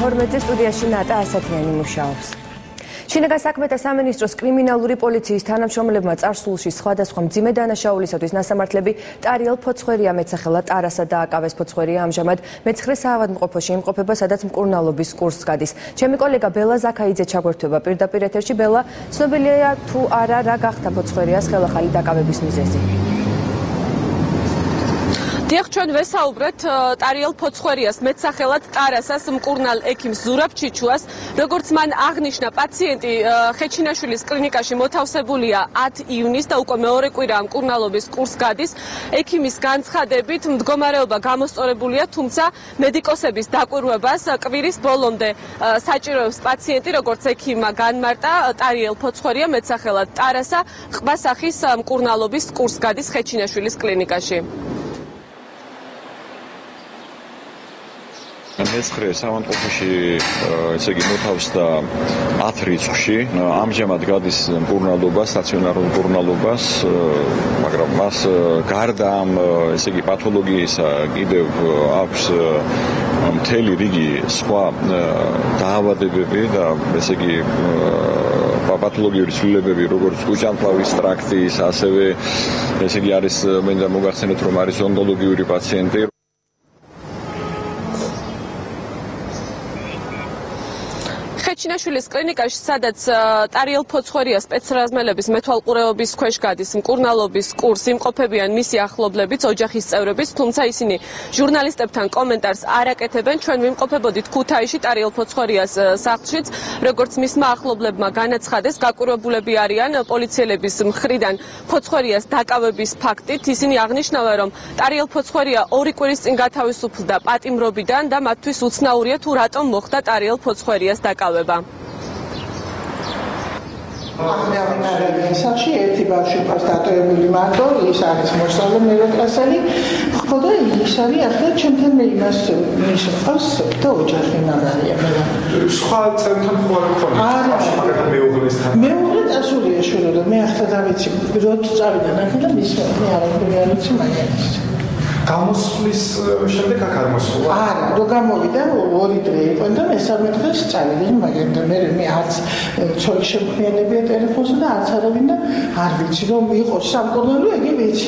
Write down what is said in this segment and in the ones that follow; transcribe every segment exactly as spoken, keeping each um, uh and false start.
თორმეტზე სტუდიაში ნატა ასათიანი მუშაობს. შინაგან საქმეთა სამინისტროს კრიმინალური პოლიციის თანამშრომლებმა წარსულში სხვადასხვა მძიმე დანაშაულისათვის ნასამართლები ტარიელ ფოცხვერია მეტსახელად ტარასა დააკავეს. ფოცხვერია ამჟამად მეცხრე საავადმყოფოში იმყოფება, სადაც მკურნალობის კურსს გადის. ჩემი კოლეგა ბელა ზაქაიძე ჩაგვერთვება პირდაპირ ეთერში. ბელა, ცნობილია თუ არა რა გახდა ფოცხვერიას ხელახალი დაკავების მიზეზი? დიახ, ჩვენ ვესაუბრეთ ტარიელ ფოცხვერიას მეტსახელად ტარასას მკურნალ ექიმს ზურაბ ჩიჩუას. როგორც მან აღნიშნა, პაციენტი ხეჩინაშვილის კლინიკაში მოთავსებულია ათი ივნისს და უკვე მეორე კვირაა მკურნალობის კურსს გადის. ექიმის განცხადებით მდგომარეობა გამოსწორებულია, თუმცა მედიკოსების დაკვირვებას კვირის ბოლომდე საჭიროებს პაციენტი, როგორც ექიმმა განმარტა. ტარიელ ფოცხვერია მეტსახელად ტარასა ყბასახის მკურნალობის კურსს გადის ხეჩინაშვილის კლინიკაში. მეცხრე საავადმყოფოში ესე იგი მოთავსდა ათ რიცხვში. ამჟამად გადის მკურნალობა, სტაციონარულ მკურნალობას, მაგრამ მას გარდა ამ ესე იგი პათოლოგიისა კიდევ აქვს მთელი რიგი სხვა დაავადებები და ესე იგი პათოლოგიური ცვლილებები, როგორც კუჭანტლავის ტრაქტის, ასევე ესე იგი არის მინდა მოგახსენოთ, რომ არის ონკოლოგიური პაციენტი. ხეჩინაშვილის კლინიკაში, სადაც ტარიელ ფოცხვერია სპეცრაზმელების მეთვალყურეობის ქვეშ გადის მკურნალობის კურსი, იმყოფებიან მისი ახლობლებიც, ოჯახის წევრებიც, თუმცა ისინი ჟურნალისტებთან კომენტარს არ აკეთებენ. ჩვენ ვიმყოფებოდით ქუთაისში ტარიელ ფოცხვერიას სახლშიც, როგორც მისმა ახლობლებმა განაცხადეს, გაკვირვებულები არიან პოლიციელების მხრიდან ფოცხვერიას დაკავების ფაქტით. ისინი აღნიშნავენ, რომ ტარიელ ფოცხვერია ორი კვირის წინ გათავისუფლდა პატიმრობიდან და მათთვის უცნაურია თუ რატომ მოხდა ტარიელ ფოცხვერიას დაკავება. სახლში ერთი ბავშვი ყავს დატოვებული მარტო, ის არის მოსწავლე მეროკლასელი, ხოდა ის არის ახლა ჩემთან მე იმას ის ყავს და ოჯახი მაგარია. სხვა წევრთან ხო არ გქონია? არა, მაგალითად მეუღლესთან. მეუღლე წასულია შვილო და მე ახლა დავიცი, როდ წავიდა ნახე და მის მე არ ვიცი მაგალითად. გამოსვლის შემდეგ აქ არ მოსულა? არა, რო გამოვიდა ორი დღე იყო და მესამე დღეს წავიდა, მაგრამ მე მე არც ცოლი შემქმნელებია ტელეფონზე და არც არავინ და არ ვიცი რომ იყო სამკურნალო, ეგ ვიცი.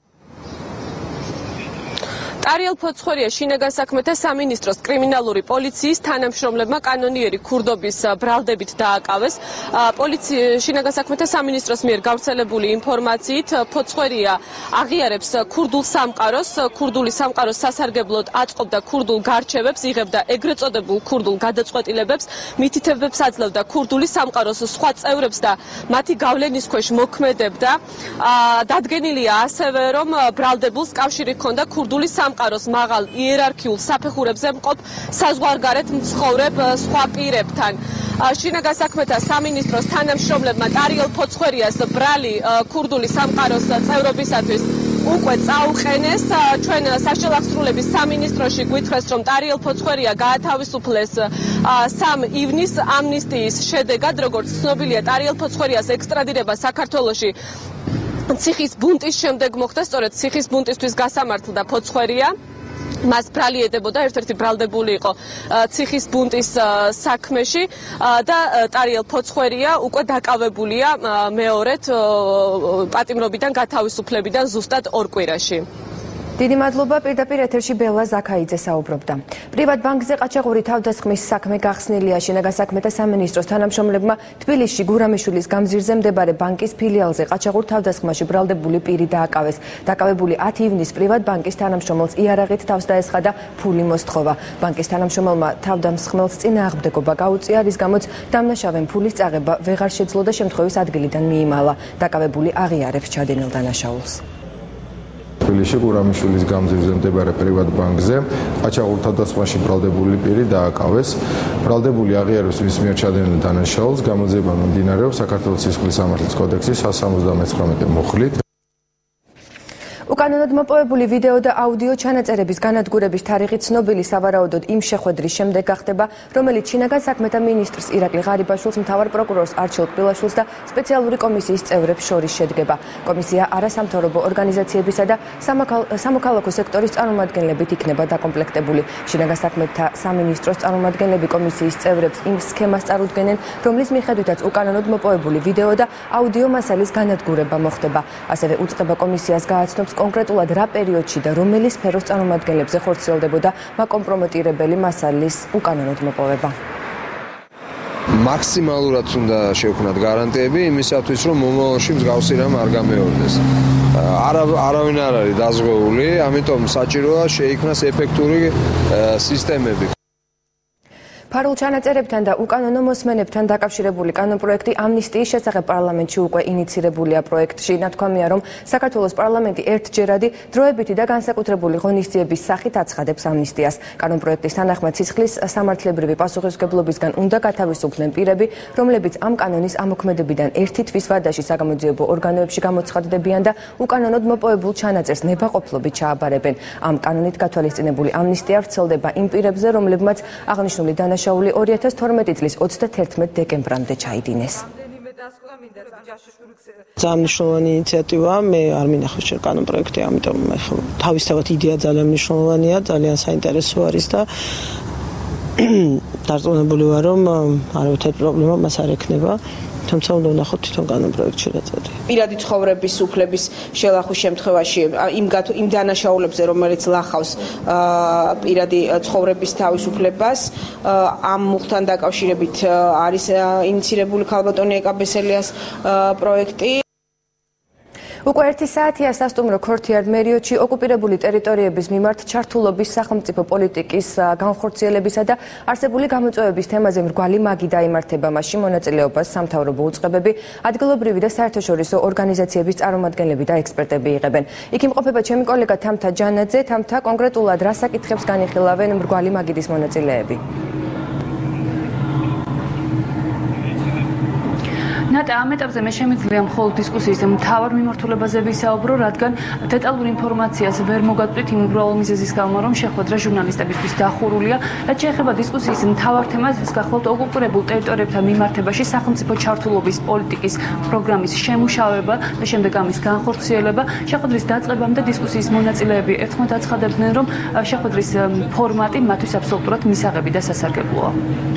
ტარიელ ფოცხვერია შინაგან საქმეთა სამინისტროს კრიმინალური პოლიციის თანამშრომლებმა კანონიერი ქურდობის ბრალდებით დააკავეს. პოლიცია შინაგან საქმეთა სამინისტროს მიერ გავრცელებული ინფორმაციით ფოცხვერია აღიარებს ქურდულ სამყაროს, ქურდული სამყაროს სასარგებლოდ აწყობდა ქურდულ გარჩევებს, იღებდა ეგრეთ წოდებულ ქურდულ გადაწყვეტილებებს, მითითებებს აძლევდა ქურდული სამყაროს სხვა წევრებს და მათი გავლენის ქვეშ მოქმედებდა. დადგენილია ასევე, რომ ბრალდებულს კავშირი ჰქონდა ქურდული სამყაროს მაღალ იერარქიულ საფეხურებზე მყოფ საზღვარგარეთ მცხოვრებ სხვა პირებთან. შინაგან საქმეთა სამინისტროს თანამშრომლებმა ტარიელ ფოცხვერიას ბრალი ქურდული სამყაროს წევრობისათვის უკვე წაუყენეს. ჩვენ საშუალო სამინისტროში გვითხრეს, რომ ტარიელ ფოცხვერია გაათავისუფლეს სამ ივნისს ამნისტიის შედეგად. როგორც ცნობილია, ტარიელ ფოცხვერიას ექსტრადირება საქართველოში ციხის ბუნტის შემდეგ მოხდა. სწორედ ციხის ბუნტისთვის გასამართლდა ფოცხვერია. მას ბრალი ედებოდა, ერთ-ერთი ბრალდებული იყო ციხის ბუნტის საქმეში და ტარიელ ფოცხვერია უკვე დაკავებულია მეორედ პატიმრობიდან გათავისუფლებიდან ზუსტად ორ კვირაში. დიდი მადლობა. პირდაპირ ეთერში ბელა ზაქაიძე საუბრობდა. პრივატ ბანკზე ყაჩაღური თავდასხმის საქმე გახსნილია. შინაგან საქმეთა სამინისტროს თანამშრომლებმა თბილისში გურამიშვილის გამზირზე მდებარე ბანკის ფილიალზე ყაჩაღურ თავდასხმაში ბრალდებული პირი დააკავეს. დაკავებული ათი ივნისს პრივატ ბანკის თანამშრომელს იარაღით თავს დაესხა და ფული მოსთხოვა. ბანკის თანამშრომელმა თავდამსხმელს წინააღმდეგობა გაუწია, რის გამოც დამნაშავემ ფულის წაღება ვეღარ შეძლო და შემთხვევის ადგილიდან მიიმალა. დაკავებული აღიარებს ჩადენილ დანაშაულს. თბილისში გურამიშვილის გამზირზე მდებარე პრივატ ბანკზე ყაჩაღურ თავდასხმაში ბრალდებული პირი დააკავეს. ბრალდებული აღიარებს მის მიერ ჩადენილ დანაშაულს, გამოძიება მიმდინარეობს საქართველოს სისხლის სამართლის კოდექსის სამ ოცდამეცხრამეტე მუხლით. უკანონოდ მოპოვებული ვიდეო და აუდიო ჩანაწერების განადგურების თარიღი ცნობილი სავარაუდოდ იმ შეხვედრის შემდეგ გახდება, რომელიც შინაგან საქმეთა მინისტრს ირაკლი ღარიბაშვილს, მთავარ პროკურორს არჩილ კბილაშვილს და სპეციალური კომისიის წევრებს შორის შედგება. კომისია არასამთავრობო ორგანიზაციებისა და სამოქალაქო სექტორის წარმომადგენლებით იქნება დაკომპლექტებული. შინაგან საქმეთა სამინისტროს წარმომადგენლები კომისიის წევრებს იმ სქემას წარუდგენენ, რომლის მიხედვითაც უკანონოდ მოპოვებული ვიდეო და აუდიო მასალის განადგურება მოხდება. ასევე უწყება კომისიას გააცნობს კონკრეტულად რა პერიოდში და რომელი სფეროს წარმომადგენლებზე ხორციელდებოდა მაკომპრომეტირებელი მასალის უკანონოდ მოპოვება. მაქსიმალურად უნდა შევქნათ გარანტიები იმისათვის, რომ მომავალში მსგავსი რამ არ გამეორდეს. არა არავინ არ არის დაზღვეული, ამიტომ საჭიროა შეიქმნას ეფექტური სისტემები. ფარულ ჩანაწერებთან და უკანონო მოსმენებთან დაკავშირებული კანონპროექტი ამნისტიის შესახებ პარლამენტში უკვე ინიცირებულია. პროექტში ნათქვამია, რომ საქართველოს პარლამენტი ერთჯერადი დროებითი და განსაკუთრებული ღონისძიების სახით აცხადებს ამნისტიას. კანონპროექტის თანახმად სისხლის სამართლებრივი პასუხისმგებლობისგან უნდა გათავისუფლდნენ პირები, რომლებიც ამ კანონის ამოქმედებიდან ერთი თვის ვადაში საგამოძიებო ორგანოებში გამოცხადდებიან და უკანონოდ მოპოვებულ ჩანაწერს ნებაყოფლობით ჩააბარებენ. ამ კანონით გათვალისწინებული ამნისტია ვრცელდება იმ პირებზე, რომლებმაც აღნიშნული დანა შაული ორი ათას თორმეტი წლის ოცდათერთმეტ დეკემბრამდე ჩაიდინეს. ძალიან მნიშვნელოვანი ინიციატივაა, მე არ მინახავს შენ კანონპროექტი, ამიტომ თავისთავად იდეა ძალიან მნიშვნელოვანია, ძალიან საინტერესო არის და დარწმუნებული ვარ, რომ არავითარი პრობლემა მას არ ექნება. თუმცა უნდა ვნახოთ თვითონ კანონპროექტში რა წადია. პირადი ცხოვრების უფლების შელახვის შემთხვევაში იმ იმ დანაშაულებზე, რომელიც ლახავს პირადი ცხოვრების თავისუფლებას, ამ მუხთან დაკავშირებით არის ინიცირებული ქალბატონი ეკაბესელიას პროექტი. უკვე ერთი საათია სასტუმრო ქორთიარ მერიოდში ოკუპირებული ტერიტორიების მიმართ ჩართულობის სახელმწიფო პოლიტიკის განხორციელებისა და არსებული გამოწვევების თემაზე მრგვალი მაგი დაიმართება. მასში მონაწილეობას სამთავრობო უწყებები, ადგილობრივი და საერთაშორისო ორგანიზაციების წარმომადგენლები და ექსპერტები იღებენ. იქ იმყოფება ჩემი კოლეგა თამთა ჯანაძე. თამთა, კონკრეტულად რა საკითხებს განიხილავენ მრგვალი მაგიდის მონაწილეები? ნატა, ამ ეტაპზე მე შემიძლია მხოლოდ დისკუსიის მთავარ მიმართულებაზე ვისაუბრო, რადგან დეტალურ ინფორმაციას ვერ მოგაწვით იმ უბრალო მიზეზის გამო, რომ შეხვედრა ჟურნალისტებისთვის დახურულია. რაც შეეხება დისკუსიის მთავარ თემას, ეს გახლავთ ოკუპირებულ ტერიტორიებთან მიმართებაში სახელმწიფო ჩართულობის პოლიტიკის პროგრამის შემუშავება და შემდეგ ამის განხორციელება. შეხვედრის დაწყებამდე დისკუსიის მონაწილეები ერთხმად აცხადებდნენ, რომ შეხვედრის ფორმატი მათთვის აბსოლუტურად მისაღები და სასარგებლოა.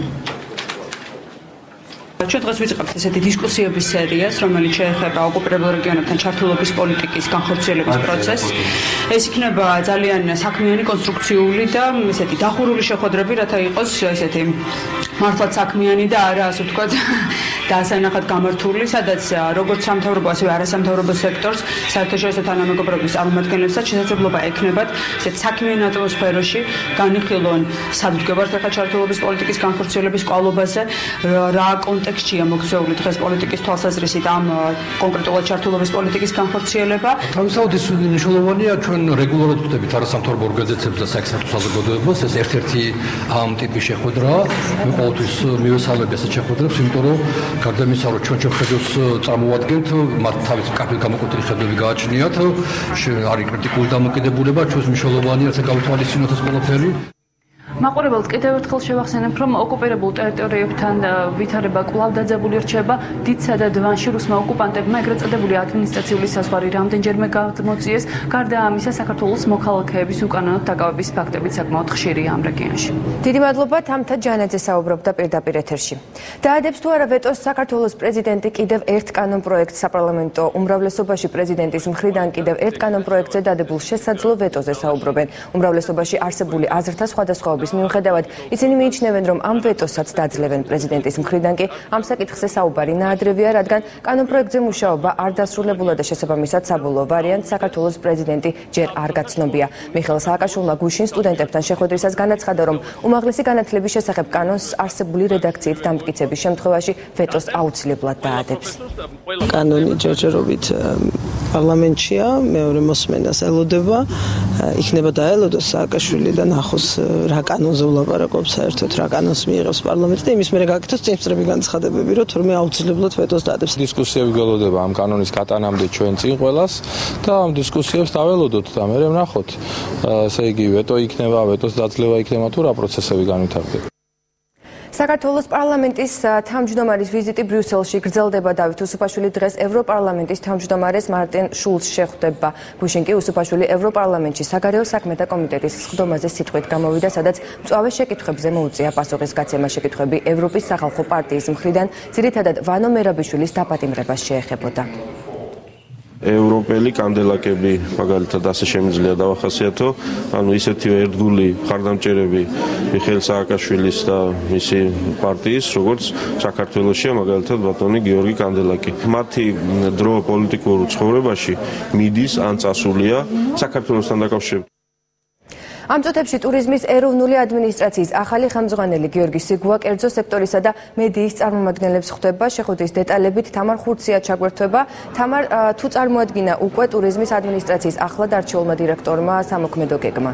ჩვენ დღეს ვიწყებთ ესეთი დისკუსიების სერიას, რომელიც შეეხება ოკუპირებულ რეგიონებთან ჩართულობის პოლიტიკის განხორციელების პროცესს. ეს იქნება ძალიან საქმიანი, კონსტრუქციული და ესეთი დახურული შეხვედრები, რათა იყოს ესეთი მართლაც საქმიანი და არა ასე ვთქვათ დასანახად გამართული, სადაც როგორც სამთავრობო, ასევე არასამთავრობო სექტორს, საერთაშორისო თანამეგობრობის წარმომადგენლებსაც შესაძლებლობა ექნებათ ესეთ საქმიან ატმოსფეროში განიხილონ სად ვდგებართ ახლა ჩართულობის პოლიტიკის განხორციელების კვალობაზე, რა კონტექსტშია მოქცეული დღეს პოლიტიკის თვალსაზრისით ამ კონკრეტულად ჩართულობის პოლიტიკის განხორციელება. თავისთავად ის მნიშვნელოვანია, ჩვენ რეგულარულად ვხვდებით არასამთავრობო ორგანიზაციებს და საერთაშორისო საზოგადოებას, ეს ერთ-ერთი ამ ტიპის შეხვედრაა. მე ყოველთვის მივესალმები ასეთ შეხვედრებს, იმიტომ რომ გარდა იმისა, რომ ჩვენ ჩვენ ხედავს წამოვადგენთ, მათ თავის კაფე გამოკვეთილი ხედვები გააჩნიათ, არის კრიტიკული დამოკიდებულება, ჩვენს მნიშვნელოვანია ეს გავთვალისწინოთ ეს ყველაფერი. მაყურებელს კიდევ ერთხელ შევახსენებ, რომ ოკუპირებულ ტერიტორიებთან ვითარება კვლავ დაძაბული რჩება. დიდსა და დვანში რუსმა ოკუპანტებმა ეგრეთ წოდებული ადმინისტრაციული საზღვარი რამდენჯერმე გამოწიეს. გარდა ამისა, საქართველოს მოქალაქეების უკანონოდ დაკავების ფაქტებიც საკმაოდ ხშირია ამ რეგიონში. დიდი მადლობა, თამთა ჯანაძე საუბრობდა პირდაპირ ეთერში. დაადებს თუ არა ვეტოს საქართველოს პრეზიდენტი კიდევ ერთ კანონპროექტს საპარლამენტო უმრავლესობაში პრეზიდენტის მხრიდან კიდევ ერთ კანონპროექტზე დადებულ შესაძლო ვეტოზე საუბრობენ. უმრავლესობაში არსებული აზრთა სხვადასხვაობის მიუხედავად, ისინი მიიჩნევენ, რომ ამ ვეტოსაც დაძლევენ. პრეზიდენტის მხრიდან კი ამ საკითხზე საუბარი ნაადრევია, რადგან კანონპროექტზე მუშაობა არ დასრულებულა და შესაბამისად საბოლოო ვარიანტს საქართველოს პრეზიდენტი ჯერ არ გაცნობია. მიხეილ სააკაშვილმა გუშინ სტუდენტებთან შეხვედრისას განაცხადა, რომ უმაღლესი განათლების შესახებ კანონს არსებული რედაქციით დამტკიცების შემთხვევაში ვეტოს აუცილებლად დაადებს. კანონი ჯერჯერობით პარლამენტშია, მეორე მოსმენას ელოდება, იქნება დაელოდოს სააკაშვილი და ნახოს რა კანონზე ვლაპარაკობ საერთოდ, რა კანონს მიიღებს პარლამენტი და იმის მერე გაკეთოს წინსწრები განცხადებები, რომ თურმე აუცილებლად ვეტოს დადებს. დისკუსიები გველოდება ამ კანონის გატანამდე ჩვენ წინ ყველას და ამ დისკუსიებს დაველოდოთ და მე ვნახოთ. ესე იგი ვეტო იქნება, ვეტოს დაძლევა იქნება თუ რა პროცესები განვითარდება. საქართველოს პარლამენტის თავმჯდომარის ვიზიტი ბრიუსელში გრძელდება. დავით უსუფაშვილი დღეს ევროპარლამენტის თავმჯდომარეს მარტინ შულცს შეხვდება. გუშინ კი უსუფაშვილი ევროპარლამენტში საგარეო საქმეთა კომიტეტის სხდომაზე სიტყვით გამოვიდა, სადაც მწვავე შეკითხვებზე მოუწია პასუხის გაცემა. შეკითხვები ევროპის სახალხო პარტიის მხრიდან ძირითადად ვანო მერაბიშვილის დაპატიმრებას შეეხებოდა. ევროპელი კანდელაკები მაგალითად ასე შემიძლია დავახასიათო, ანუ ისეთი ერთგული მხარდამჭერები მიხეილ სააკაშვილის და მისი პარტიის, როგორც საქართველოსია მაგალითად ბატონი გიორგი კანდელაკი. მათი დრო პოლიტიკურ ცხოვრებაში მიდის ან წასულია საქართველოსთან დაკავშირებით. ამ წუთებში ტურიზმის ეროვნული ადმინისტრაციის ახალი ხელმძღვანელი გიორგი სიგუა კერძო სექტორისა და მედიის წარმომადგენლებს ხვდება. შეხვედრის დეტალებით თამარ ხურცია ჩაგვერთვება. თამარ, თუ წარმოადგინა უკვე ტურიზმის ადმინისტრაციის ახლად არჩეულმა დირექტორმა სამოქმედო გეგმა?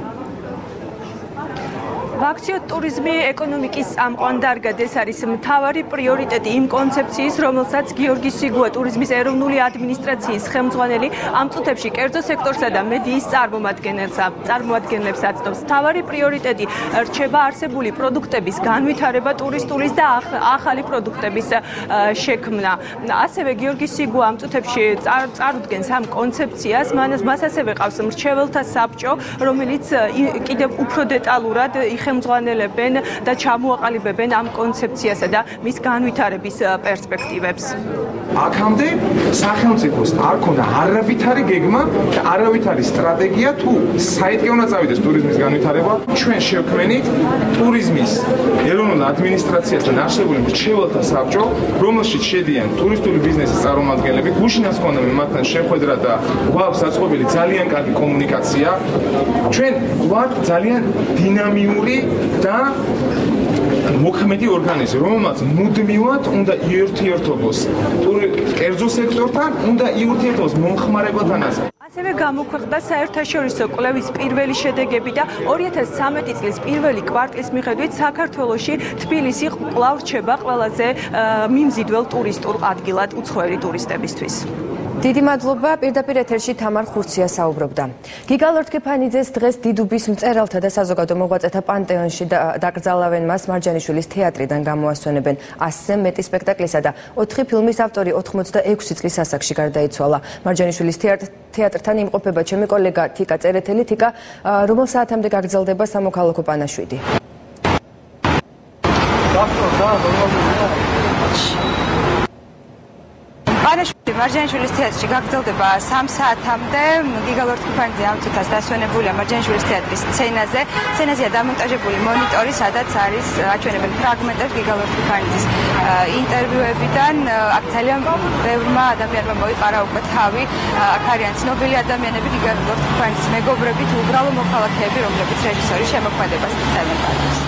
ვაქციო ტურიზმი ეკონომიკის წამყვან დარგად ეს არის მთავარი პრიორიტეტი იმ კონცეფციის, რომელსაც გიორგი სიგუა ტურიზმის ეროვნული ადმინისტრაციის ხელმძღვანელი ამ წუთებში კერძო სექტორსა და მედიის წარმომადგენლებს აცნობს. მთავარი პრიორიტეტი რჩება არსებული პროდუქტების განვითარება, ტურისტულის და ახალი პროდუქტების შექმნა. ასევე გიორგი სიგუა ამ წუთებში წარუდგენს ამ კონცეფციას, მას ასევე ყავს მრჩეველთა საბჭო, რომელიც კიდევ უფრო დეტალურად ხელმძღვანელებენ და ჩამოაყალიბებენ ამ კონცეფციასა და მის განვითარების პერსპექტივებს. აქამდე სახელმწიფოს არ ქონდა არავითარი გეგმა და არავითარი სტრატეგია თუ საერთოდ უნდა წავიდეს ტურიზმის განვითარება. ჩვენ შევქმნით ტურიზმის ეროვნულ ადმინისტრაციასთან არსებული მრჩეველთა საბჭო, რომელშიც შედიან ტურისტული ბიზნესის წარმომადგენლები. გუშინაც ქონდა მე მათთან შეხვედრა და გვაქვს საწყობილი ძალიან კარგი კომუნიკაცია. ჩვენ ვართ ძალიან დინამიური და მოქმედი ორგანიზმი, რომელმაც მუდმივად უნდა იურთიერთობოს კერძო სექტორთან, უნდა იურთიერთობოს მომხმარებელთანაც. ასევე გამოქვეყნდა საერთაშორისო კვლევის პირველი შედეგები და ორი ათას ცხრამეტი წლის პირველი კვარტლის მიხედვით საქართველოში თბილისი კვლავ რჩება ყველაზე მიმზიდველ ტურისტულ ადგილად უცხოელი ტურისტებისთვის. დიდი მადლობა. პირდაპირ ეთერში თამარ ხურცია საუბრობდა. გიგა ლორთქიფანიძეს დღეს დიდუბის მწერალთა და საზოგადო მოღვაწეთა პანტეონში დაკრძალავენ. მას მარჯანიშვილის თეატრიდან გამოასვენებენ. ასზე მეტი სპექტაკლისა და ოთხი ფილმის ავტორი ოთხმოცდაექვსი წლის ასაკში გარდაიცვალა. მარჯანიშვილის თეატრთან იმყოფება ჩემი კოლეგა თიკა წერეთელი. თიკა, რომელ საათამდე გაგრძელდება სამოქალაქო პანაშვიდი? პანაშვიდი მარჯანიშვილის თეატრში გაგრძელდება სამ საათამდე. გიგა ლორთქიფანიძე ამ წუთას დასვენებულია მარჯანიშვილის თეატრის სცენაზე. სცენაზეა დამონტაჟებული მონიტორი, სადაც არის აჩვენებენ ფრაგმენტებს გიგა ლორთქიფანიძის ინტერვიუებიდან. აქ ძალიან ბევრმა ადამიანმა მოიყარა უკვე თავი. აქ არიან ცნობილი ადამიანები, გიგა ლორთქიფანიძის მეგობრები თუ უბრალო მოქალაქეები, რომლებიც რეჟისორის შემოქმედებას წევენ.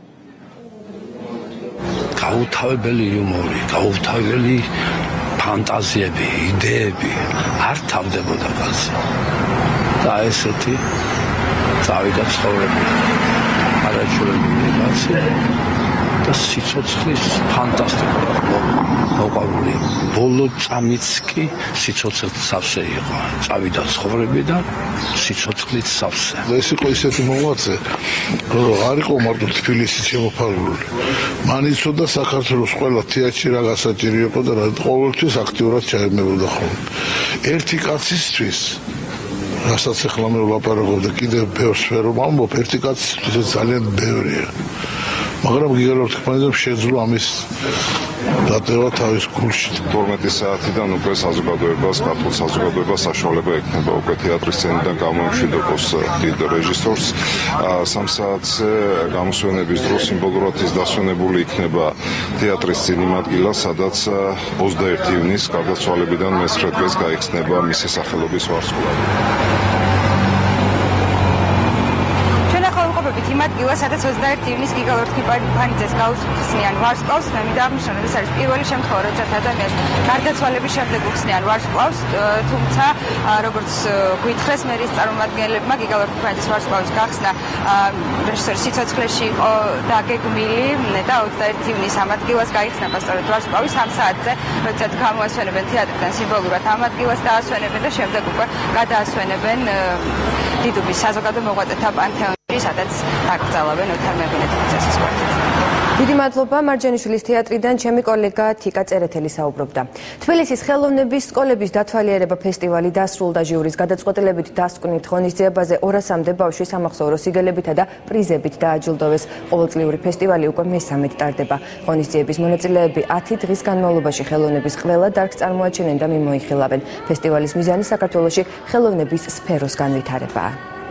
გაუთავებელი იუმორი, გაუთავებელი ფანტაზიები, იდეები არ თავდებოდა კაცი. და ესეთი წავიდა ცხოვრება. არაჩვენებული კაცი და სიცოცხლის ფანტასტიკური მოყვარული. ბოლო წამიც კი სიცოცხლით სავსე იყო. წავიდა ცხოვრებიდან სიცოცხლით სავსე. ეს იყო ისეთი მოღვაწე, რომ არ იყო მარტო თბილისის შემოფარგლული. მან იცოდა საქართველოს ყველა თეატრში რა გასაჭირი იყო და რა ყოველთვის აქტიურად ჩაებმებოდა ხოლმე. ერთი კაცისთვის რასაც ახლა მე ვლაპარაკობ და კიდევ ბევრ სფერომ ამბობ, ერთი კაცისთვის ძალიან ბევრია. მაგრამ გიგა ლორთქიფანიძემ შეძლო ამის დატევა თავის გულში. თორმეტი საათიდან უკვე საზოგადოებას, ქართულ საზოგადოებას საშუალება ექნება უკვე თეატრის სცენიდან გამოემშვიდობოს დიდ რეჟისორს. სამ საათზე გამოსვენების დროს სიმბოლურად ის დასვენებული იქნება თეატრის წინიმადგილა, სადაც ოცდაერთი ივნის გარდაცვალებიდან მესრე დღეს გაიხსნება მისი სახელობის ვარსკვლავი. ადგილას, სადაც ოცდაერთი ივნის გიგალორთქი ფანიძეს გაუხსნიან ვარსკვლავს, მე მინდა აღნიშნო, ეს არის პირველი შემთხვევა, როდესაც ადამიანს გარდაცვალების შემდეგ უხსნიან ვარსკვლავს, თუმცა როგორც გვითხრეს მერის წარმომადგენლებმა გიგალორთქი ფანიძეს ვარსკვლავის გახსნა რეჟისორის სიცოცხლეში იყო დაგეგმილი და ოცდაერთი ივნის ამ ადგილას გაიხსნა სწორედ ვარსკვლავის სამ საათზე, როდესაც გამოასვენებენ თეატრიდან სიმბოლურად ამ ადგილას დაასვენებენ და შემდეგ უკვე გადაასვენებენ დიდუბის საზოგადო მოღვაწეთა პანთეონში, სადაც დაკრძალავენ ოთარ მეღვინეთის კვართით. დიდი მადლობა მარჯანიშვილის თეატრიდან ჩემი კოლეგა თიკა წერეთელი საუბრობდა. თბილისის ხელოვნების სკოლების დათვალიერება ფესტივალი დასრულდა ჟიურის გადაწყვეტილებით დასკვნით ღონისძიებაზე ორასამდე ბავშვი სამახსოვრო სიგელებითა და პრიზებით დააჯილდოვეს. ყოველწლიური ფესტივალი უკვე მესამედ ტარდება. ღონისძიების მონაწილეები ათი დღის განმავლობაში ხელოვნების ყველა დარგს წარმოაჩენენ და მიმოიხილავენ. ფესტივალის მიზანი საქართველოში ხელოვნების სფეროს განვითარებაა.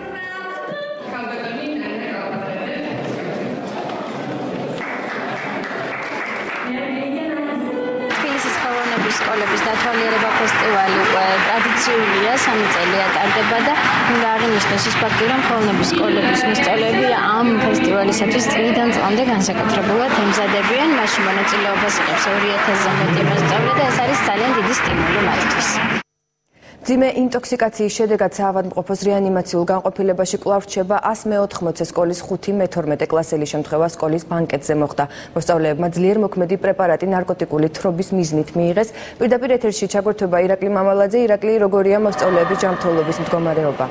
სკოლების დათვალიერება ფესტივალი უკვე ტრადიციულია, სამი წელია ტარდება და მინდა აღინიშნოს ის ფაქტი, რომ ხელოვნების სკოლების მოსწავლეები ამ ფესტივალისათვის წლიდან წლამდე განსაკუთრებულად ემზადებიან, მასში მონაწილეობას იღებს ორი ათასზე მეტი მოსწავლე და ეს არის ძალიან დიდი სტიმული მათთვის. მძიმე ინტოქსიკაციის შედეგად საავადმყოფოს რეანიმაციულ განყოფილებაში კვლავ რჩება ასი მეოთხმოცე სკოლის ხუთი მეთორმეტე კლასელი შემთხვევა სკოლის ბანკეტზე მოხდა. მოსწავლეებმა ძლიერ მოქმედი პრეპარატი ნარკოტიკული თრობის მიზნით მიიღეს. პირდაპირ ეთერში ჩაგვერთვება ირაკლი მამალაძე. ირაკლი, როგორია მოსწავლეების ჯანმრთელობის მდგომარეობა?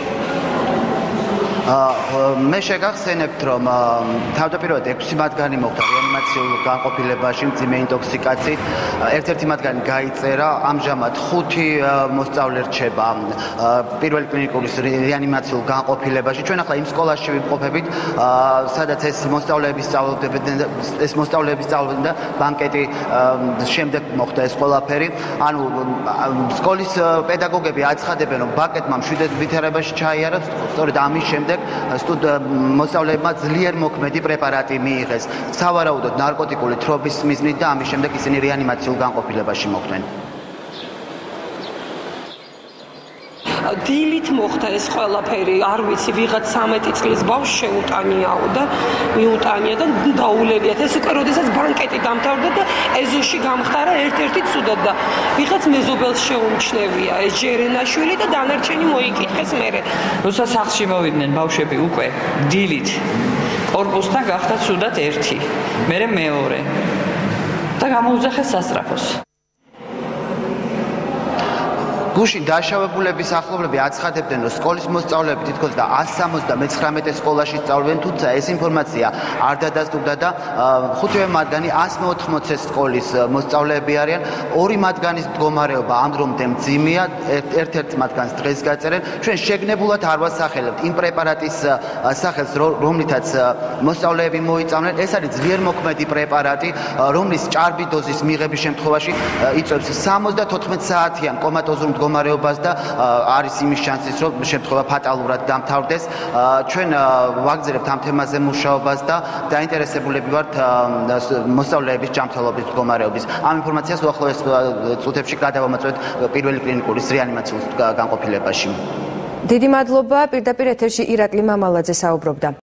მე შეგახსენებთ, რომ თავდაპირველად ექვსი მათგანი მოხდა რეანიმაციულ განყოფილებაში მძიმე ინტოქსიკაციით. ერთ-ერთი მათგანი გაიწერა, ამჟამად ხუთი მოსწავლე რჩება პირველი კლინიკური რეანიმაციულ განყოფილებაში. ჩვენ ახლა იმ სკოლაში ვიმყოფებით, სადაც ეს მოსწავლეები სწავლობდნენ, ეს მოსწავლეები სწავლობდნენ და ბანკეტი შემდეგ მოხდა ეს ყველაფერი. ანუ სკოლის პედაგოგები აცხადებენ, რომ ბანკეტმა მშვიდად ვითარებაში ჩაიარა, სწორედ ამის შემდეგ მოსწავლეებმა ძლიერ მოქმედი პრეპარატი მიიღეს, სავარაუდოდ ნარკოტიკული თრობის მიზნით და ამის შემდეგ ისინი რეანიმაციულ განყოფილებაში მოხვდნენ. დილით მოხდა ეს ყველაფერი, არ ვიცი, ვიღაც სამეტი წლის ბავშვს შეუტანიაო და მიუტანია და დაულევიათ. ეს უკვე როდესაც ბანკეტი დამთავრდა და ეზოში გამხდარა ერთ-ერთი ცუდად და ვიღაც მეზობელს შეუმჩნევია, ეს ჯერენაშვილი და დანარჩენი მოიკითხეს მერე. როცა სახლში მოვიდნენ ბავშვები უკვე დილით კორპუსთან გახდა ცუდად ერთი, მერე მეორე და გამოუძახეს სასწრაფოს. გუშინ დაშავებულების ახლობლები აცხადებდნენ, რომ სკოლის მოსწავლეები თითქოს და ასი სამოცდამეცხრამეტე სკოლაში სწავლობენ, თუმცა ეს ინფორმაცია არ დადასტურდა და ხუთივე მათგანი ასი მეოთხმოცე სკოლის მოსწავლეები არიან. ორი მათგანის მდგომარეობა ამ დრომდე მძიმეა, ერთ-ერთ მათგანს დღეს გაწერენ. ჩვენ შეგნებულად არ ვასახელებთ იმ პრეპარატის სახელს, რომლითაც მოსწავლეები მოიწამნენ. ეს არის ძლიერ მოქმედი პრეპარატი, რომლის ჭარბი დოზის მიღების შემთხვევაში იწვევს სამოცდათოთხმეტ საათიან კომატოზურ მდგომარეობას და არის იმის შანსიც, რომ შემთხვევა ფატალურად დამთავრდეს. ჩვენ ვაგზავნებთ ამ თემაზე მუშაობას და დაინტერესებულები ვართ მოსწავლეების ჯანმრთელობის მდგომარეობის. ამ ინფორმაციას უახლოეს წუთებში გადავამოწმებთ პირველი კლინიკური რეანიმაციულ განყოფილებაში. დიდი მადლობა. პირდაპირ ეთერში ირაკლი მამალაძე საუბრობდა.